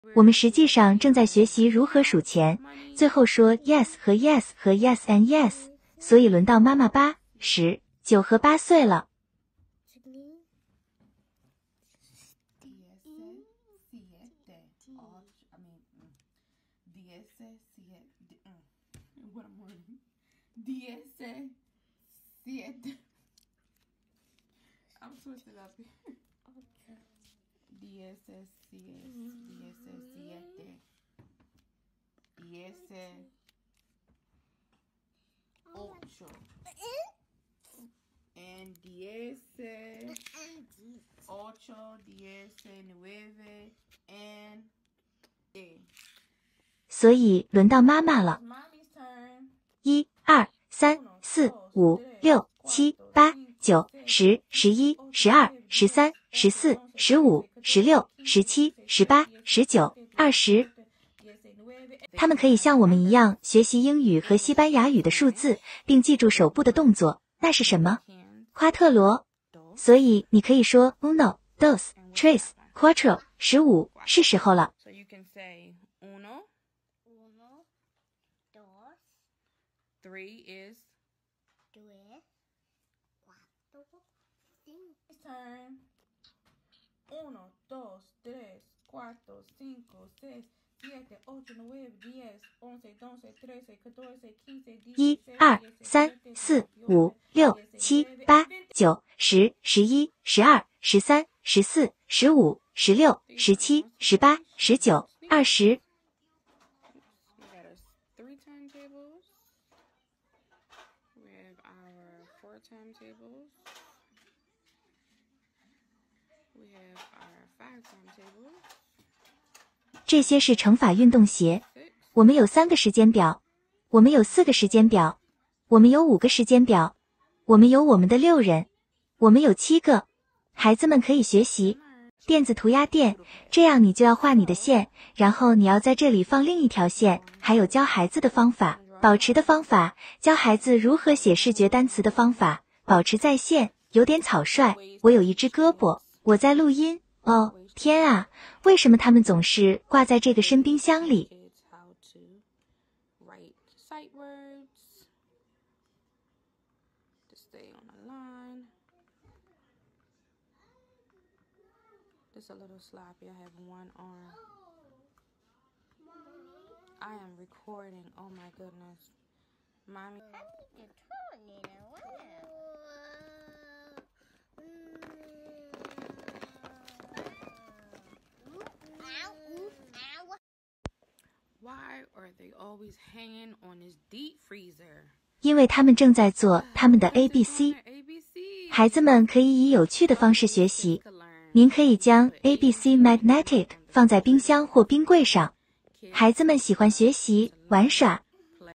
我们实际上正在学习如何数钱，最后说 yes 和 yes 和 yes and yes， 所以轮到妈妈8、10、9和8岁了。 I'm twisted up here. 17, 18, and 19, and 10。 所以轮到妈妈了。1、2、3、4、5、6、7、8、9、10、11、12、13、14、15、16、17、18、19、20。他们可以像我们一样学习英语和西班牙语的数字，并记住手部的动作。那是什么？夸特罗。所以你可以说 uno, dos, tres, cuatro, 15，是时候了。 So you can say uno, dos, 3 is tres, cuatro, cinco. turn. 1, 2, 3, 4, 5, 6, 7, 8, 9, 10, 11, 12, 13, 14, 15, 1、 16, 2、3、 17, 4、 18, 5、6、7、8、9、10、11、12、13、14、15、16、17、18、19、20。 We got our 3 timetables. We have our 4 timetables. We have our 5 timetables. 这些是乘法运动鞋。我们有3个时间表，我们有4个时间表，我们有5个时间表，我们有我们的6人，我们有7个。孩子们可以学习电子涂鸦垫，这样你就要画你的线，然后你要在这里放另一条线，还有教孩子的方法，保持的方法，教孩子如何写视觉单词的方法，保持在线，有点草率。我有一只胳膊，我在录音。哦，天啊，为什么他们总是挂在这个深冰箱里？ How to write sight words to stay on the line. Just a little sloppy. I have one arm. I am recording. Oh my goodness. Mommy. I need to turn it around. Ow. Why are they always hanging on this deep freezer? 因为他们正在做他们的 ABC。 孩子们可以以有趣的方式学习。您可以将 ABC Magnetic 放在冰箱或冰柜上。孩子们喜欢学习、玩耍，